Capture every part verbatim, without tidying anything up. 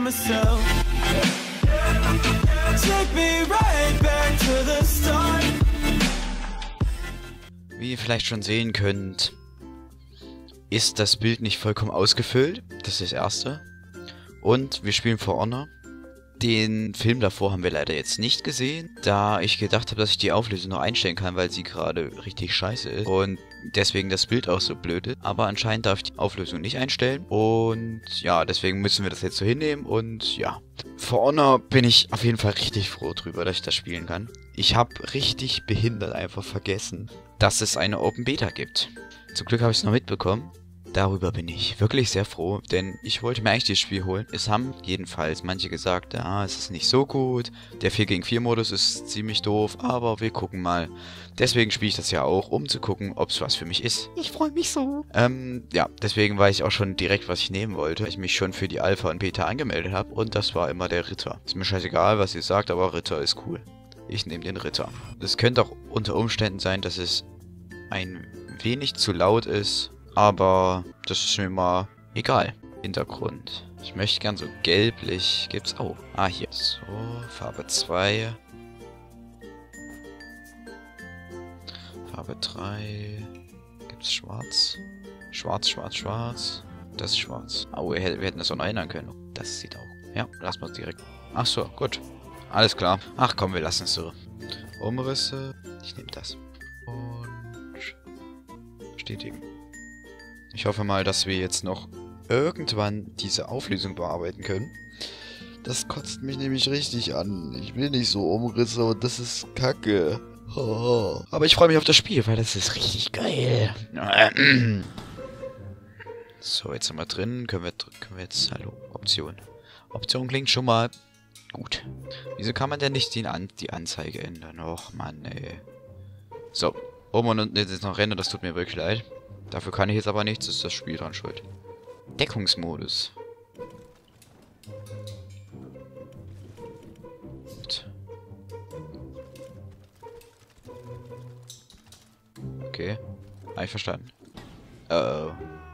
myself. Take me right back to the start. Wie ihr vielleicht schon sehen könnt, ist das Bild nicht vollkommen ausgefüllt. Das ist das Erste. Und wir spielen For Honor. Den Film davor haben wir leider jetzt nicht gesehen, da ich gedacht habe, dass ich die Auflösung noch einstellen kann, weil sie gerade richtig scheiße ist. Und deswegen das Bild auch so blöd ist. Aber anscheinend darf ich die Auflösung nicht einstellen. Und ja, deswegen müssen wir das jetzt so hinnehmen. Und ja, For Honor bin ich auf jeden Fall richtig froh drüber, dass ich das spielen kann. Ich habe richtig behindert einfach vergessen, dass es eine Open Beta gibt. Zum Glück habe ich es noch mitbekommen. Darüber bin ich wirklich sehr froh, denn ich wollte mir eigentlich das Spiel holen. Es haben jedenfalls manche gesagt, ja, es ist nicht so gut, der vier gegen vier Modus ist ziemlich doof, aber wir gucken mal. Deswegen spiele ich das ja auch, um zu gucken, ob es was für mich ist. Ich freue mich so. Ähm, ja, deswegen weiß ich auch schon direkt, was ich nehmen wollte, weil ich mich schon für die Alpha und Beta angemeldet habe und das war immer der Ritter. Ist mir scheißegal, was ihr sagt, aber Ritter ist cool. Ich nehme den Ritter. Es könnte auch unter Umständen sein, dass es ein wenig zu laut ist. Aber das ist mir mal egal. Hintergrund. Ich möchte gern so gelblich. Gibt's auch. Ah, hier. So, Farbe zwei. Farbe drei. Gibt's schwarz? Schwarz, schwarz, schwarz. Das ist schwarz. Oh, wir hätten das auch noch ändern können. Das sieht auch. Ja, lassen wir es direkt. Ach so, gut. Alles klar. Ach komm, wir lassen es so. Umrisse. Ich nehme das. Und bestätigen. Ich hoffe mal, dass wir jetzt noch irgendwann diese Auflösung bearbeiten können. Das kotzt mich nämlich richtig an. Ich will nicht so Umrisse und das ist kacke. Oh. Aber ich freue mich auf das Spiel, weil das ist richtig geil. So, jetzt sind wir drin. Können wir, können wir jetzt... Hallo, Option. Option klingt schon mal gut. Wieso kann man denn nicht die, An die Anzeige ändern? Och, Mann, ey. So, oben und unten jetzt noch Rennen, das tut mir wirklich leid. Dafür kann ich jetzt aber nichts, ist das Spiel dran schuld. Deckungsmodus. Okay. Habe ich verstanden. Oh.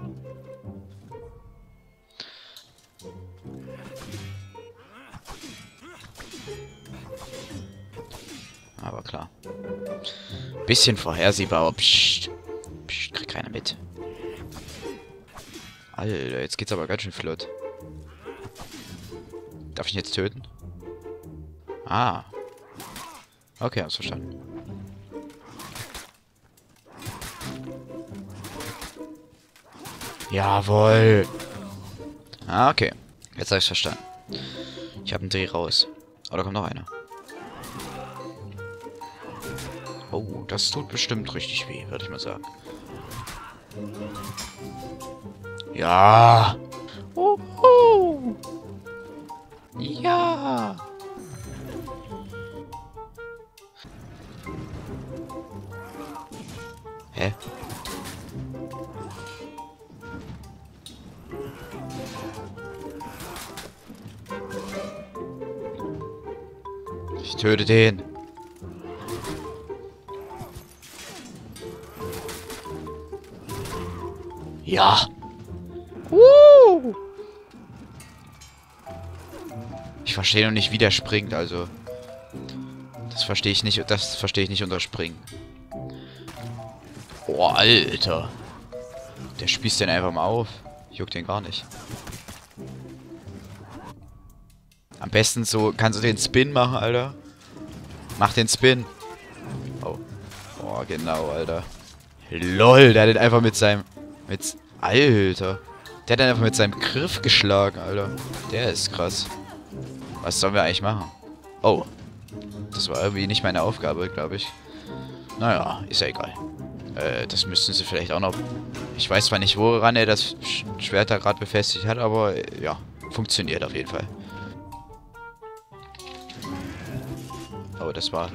Aber klar. Bisschen vorhersehbar, aber pssst. Psst, kriegt keiner mit. Alter, jetzt geht's aber ganz schön flott. Darf ich ihn jetzt töten? Ah. Okay, hab's verstanden. Jawohl. Ah, okay. Jetzt hab ich's verstanden. Ich hab einen Dreh raus. Oh, da kommt noch einer. Oh, das tut bestimmt richtig weh, würde ich mal sagen. Ja. Oh, oh. Ja. Hä? Ich töte den. Ja. Uh. Ich verstehe noch nicht, wie der springt, also. Das verstehe ich nicht, das verstehe ich nicht unter Springen. Oh, Alter. Der spießt den einfach mal auf. Juckt den gar nicht. Am besten so, kannst du den Spin machen, Alter. Mach den Spin. Oh. Oh, genau, Alter. LOL, der hat den einfach mit seinem... Mit... Alter. Der hat den einfach mit seinem Griff geschlagen, Alter. Der ist krass. Was sollen wir eigentlich machen? Oh. Das war irgendwie nicht meine Aufgabe, glaube ich. Naja, ist ja egal. Äh, das müssten sie vielleicht auch noch... Ich weiß zwar nicht, woran er das Sch Schwert da gerade befestigt hat, aber äh, ja, funktioniert auf jeden Fall. Oh, das war...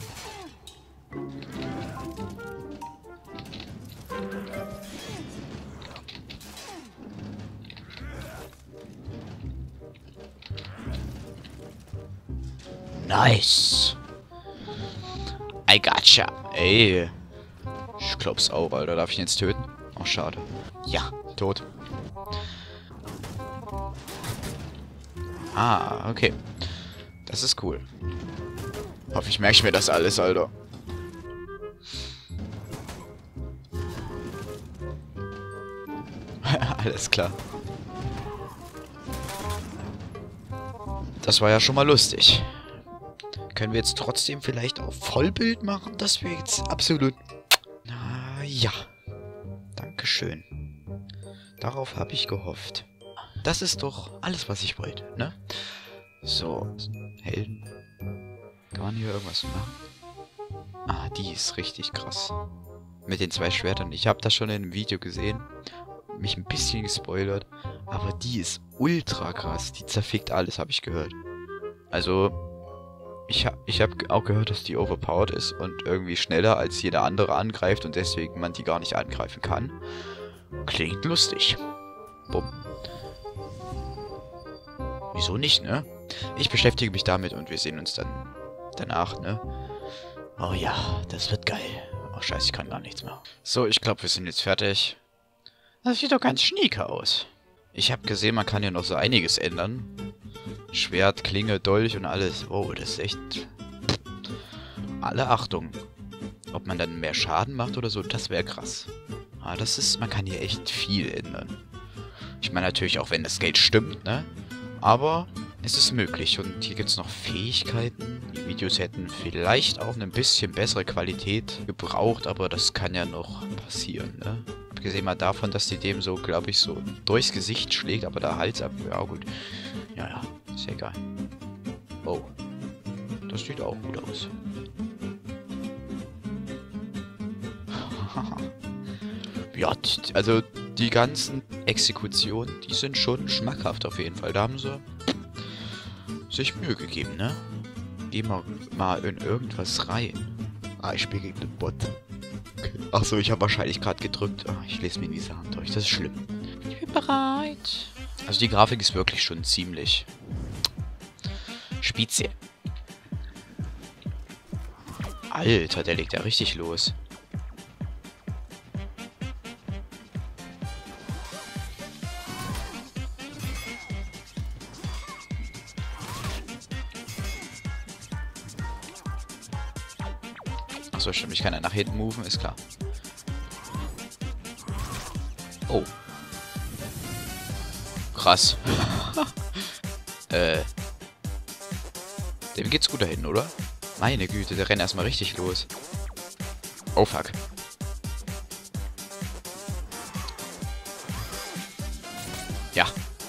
Nice. I gotcha. Ey. Ich glaub's auch, Alter. Darf ich ihn jetzt töten? Ach, schade. Ja, tot. Ah, okay. Das ist cool. Hoffe, ich merke mir das alles, Alter. Alles klar. Das war ja schon mal lustig. Können wir jetzt trotzdem vielleicht auf Vollbild machen? Das wäre jetzt absolut... Na ja. Dankeschön. Darauf habe ich gehofft. Das ist doch alles, was ich wollte, ne? So, Helden. Kann man hier irgendwas machen? Ah, die ist richtig krass. Mit den zwei Schwertern. Ich habe das schon in einem Video gesehen. Mich ein bisschen gespoilert. Aber die ist ultra krass. Die zerfickt alles, habe ich gehört. Also, ich, ha ich habe auch gehört, dass die overpowered ist und irgendwie schneller als jeder andere angreift und deswegen man die gar nicht angreifen kann. Klingt lustig. Bumm. Wieso nicht, ne? Ich beschäftige mich damit und wir sehen uns dann danach, ne? Oh ja, das wird geil. Oh scheiße, ich kann gar nichts mehr. So, ich glaube, wir sind jetzt fertig. Das sieht doch ganz schnieke aus. Ich habe gesehen, man kann hier noch so einiges ändern. Schwert, Klinge, Dolch und alles. Wow, das ist echt... Alle Achtung. Ob man dann mehr Schaden macht oder so, das wäre krass. Aber das ist... Man kann hier echt viel ändern. Ich meine natürlich auch, wenn das Geld stimmt, ne? Aber es ist möglich. Und hier gibt es noch Fähigkeiten. Die Videos hätten vielleicht auch eine bisschen bessere Qualität gebraucht, aber das kann ja noch passieren, ne? Abgesehen mal davon, dass die dem so, glaube ich, so durchs Gesicht schlägt, aber der Hals ab... Ja, gut. Ja, ja. Ist ja egal. Oh. Das sieht auch gut aus. Ja, also die ganzen Exekutionen, die sind schon schmackhaft auf jeden Fall. Da haben sie sich Mühe gegeben, ne? Gehen wir mal in irgendwas rein. Ah, ich spiele gegen den Bot. Okay. Achso, ich habe wahrscheinlich gerade gedrückt. Oh, ich lese mir die Sachen durch. Das ist schlimm. Ich bin bereit. Also die Grafik ist wirklich schon ziemlich spitze. Alter, der legt ja richtig los. Achso, stimmt. Ich kann ja nach hinten moven, ist klar. Oh. Krass. äh. Dem geht's gut da hinten, oder? Meine Güte, der rennt erstmal richtig los. Oh fuck. Ja.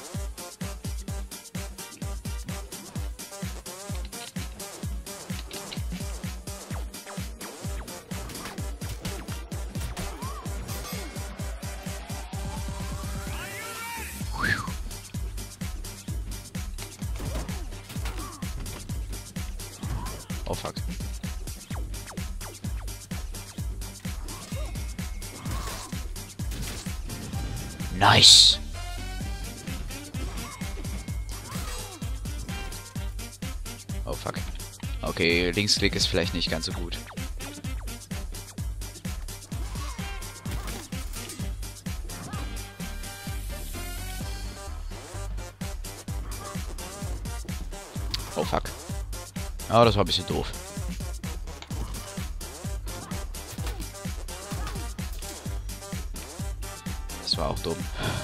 Oh fuck. Nice. Oh fuck. Okay, Linksklick ist vielleicht nicht ganz so gut. Oh fuck. Ah, das war ein bisschen doof. Das war auch dumm.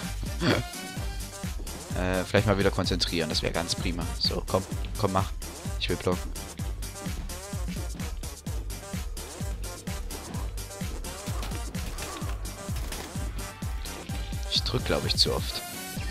äh, vielleicht mal wieder konzentrieren, das wäre ganz prima. So, komm, komm, mach. Ich will blocken. Ich drück, glaube ich, zu oft.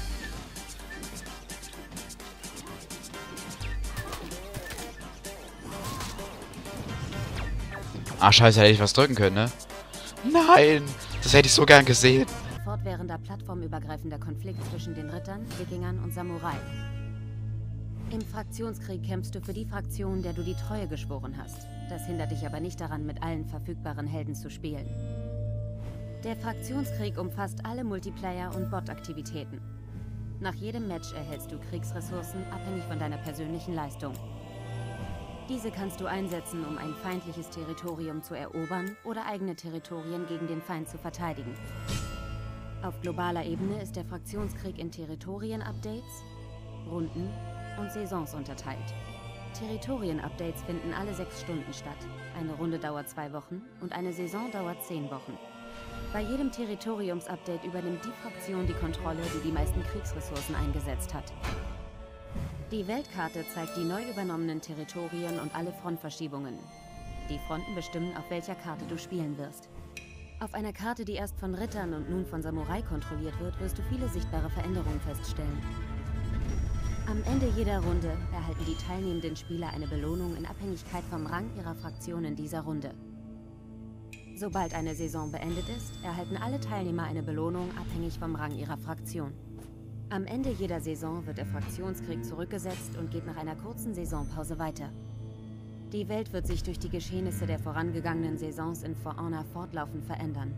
Ah, scheiße, hätte ich was drücken können, ne? Nein! Das hätte ich so gern gesehen. Fortwährender plattformübergreifender Konflikt zwischen den Rittern, Wikingern und Samurai. Im Fraktionskrieg kämpfst du für die Fraktion, der du die Treue geschworen hast. Das hindert dich aber nicht daran, mit allen verfügbaren Helden zu spielen. Der Fraktionskrieg umfasst alle Multiplayer- und Bot-Aktivitäten. Nach jedem Match erhältst du Kriegsressourcen, abhängig von deiner persönlichen Leistung. Diese kannst du einsetzen, um ein feindliches Territorium zu erobern oder eigene Territorien gegen den Feind zu verteidigen. Auf globaler Ebene ist der Fraktionskrieg in Territorien-Updates, Runden und Saisons unterteilt. Territorien-Updates finden alle sechs Stunden statt. Eine Runde dauert zwei Wochen und eine Saison dauert zehn Wochen. Bei jedem Territoriums-Update übernimmt die Fraktion die Kontrolle, die die meisten Kriegsressourcen eingesetzt hat. Die Weltkarte zeigt die neu übernommenen Territorien und alle Frontverschiebungen. Die Fronten bestimmen, auf welcher Karte du spielen wirst. Auf einer Karte, die erst von Rittern und nun von Samurai kontrolliert wird, wirst du viele sichtbare Veränderungen feststellen. Am Ende jeder Runde erhalten die teilnehmenden Spieler eine Belohnung in Abhängigkeit vom Rang ihrer Fraktion in dieser Runde. Sobald eine Saison beendet ist, erhalten alle Teilnehmer eine Belohnung abhängig vom Rang ihrer Fraktion. Am Ende jeder Saison wird der Fraktionskrieg zurückgesetzt und geht nach einer kurzen Saisonpause weiter. Die Welt wird sich durch die Geschehnisse der vorangegangenen Saisons in For Honor fortlaufend verändern.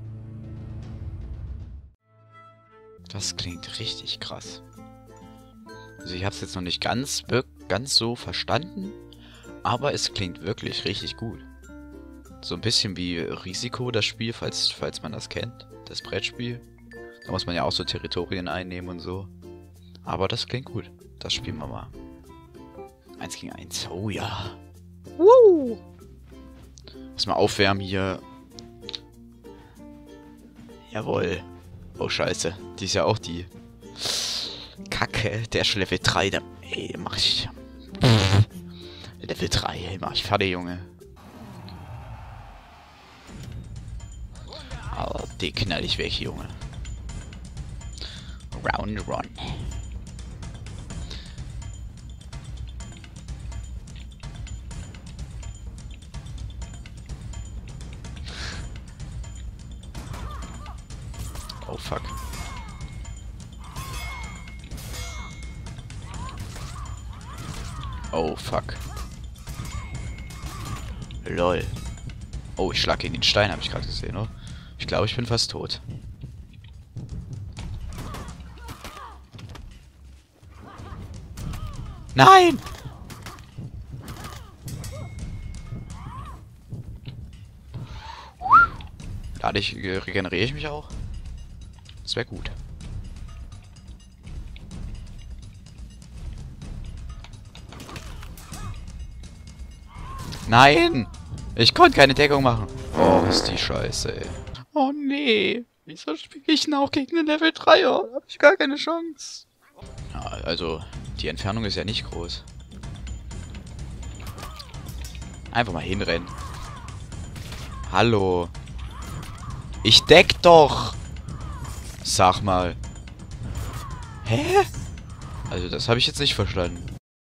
Das klingt richtig krass. Also ich habe es jetzt noch nicht ganz, ganz so verstanden, aber es klingt wirklich richtig gut. So ein bisschen wie Risiko, das Spiel, falls, falls man das kennt, das Brettspiel. Da muss man ja auch so Territorien einnehmen und so. Aber das klingt gut. Das spielen wir mal. Eins gegen eins. Oh ja. Woo! Erstmal aufwärmen hier. Jawohl. Oh scheiße. Die ist ja auch die Kacke. Der ist schon Level drei. Da, ey, mach ich. Pff. Level drei, ey, mach ich fertig, Junge. Oh, den knall ich weg, Junge. Round run. Oh fuck. Oh fuck. Lol. Oh, ich schlag gegen den Stein, habe ich gerade gesehen, oder? Ich glaube, ich bin fast tot. Nein! Dadurch regeneriere ich mich auch. Das wäre gut. Nein! Ich konnte keine Deckung machen. Oh, ist die Scheiße, ey. Oh nee. Wieso spiele ich denn auch gegen den Level dreier? Da habe ich gar keine Chance. Ja, also, die Entfernung ist ja nicht groß. Einfach mal hinrennen. Hallo. Ich deck doch. Sag mal. Hä? Also, das habe ich jetzt nicht verstanden.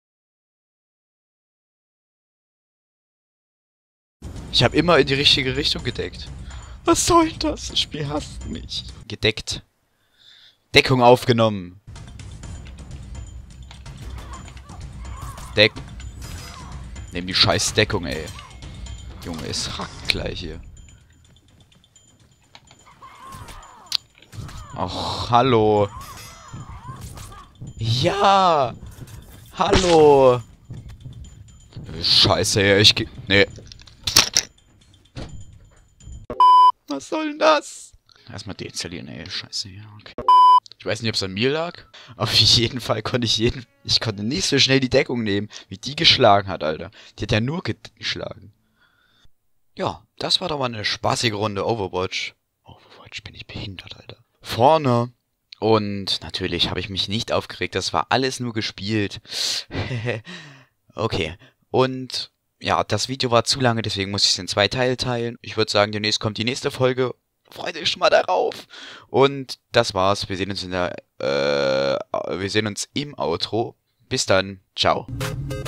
Ich habe immer in die richtige Richtung gedeckt. Was soll das? Das Spiel hasst mich. Gedeckt. Deckung aufgenommen. Deck. Nehm die scheiß Deckung, ey. Junge, es hackt gleich hier. Och, hallo. Ja. Hallo. Scheiße, ey. Ich geh... Nee. Was soll denn das? Erstmal deinstallieren, ey. Scheiße, ja, okay. Ich weiß nicht, ob es an mir lag. Auf jeden Fall konnte ich jeden... Ich konnte nicht so schnell die Deckung nehmen, wie die geschlagen hat, Alter. Die hat ja nur geschlagen. Ja, das war doch mal eine spaßige Runde Overwatch. Overwatch, bin ich behindert, Alter. Vorne. Und natürlich habe ich mich nicht aufgeregt. Das war alles nur gespielt. Okay. Und... ja, das Video war zu lange, deswegen muss ich es in zwei Teile teilen. Ich würde sagen, demnächst kommt die nächste Folge. Freut euch schon mal darauf. Und das war's. Wir sehen uns in der, äh, wir sehen uns im Outro. Bis dann. Ciao.